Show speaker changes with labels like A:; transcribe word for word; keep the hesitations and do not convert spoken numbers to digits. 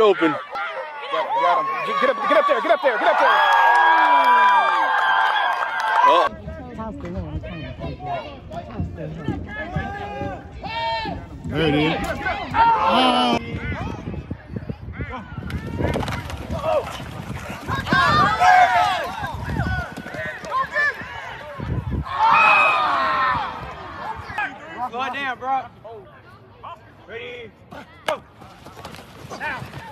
A: open.
B: Got, got him. Get up, get up there, get up there, get up there.
A: Oh.
C: There it is. Oh.
B: Slow it down, bro. Ready? Go. Now.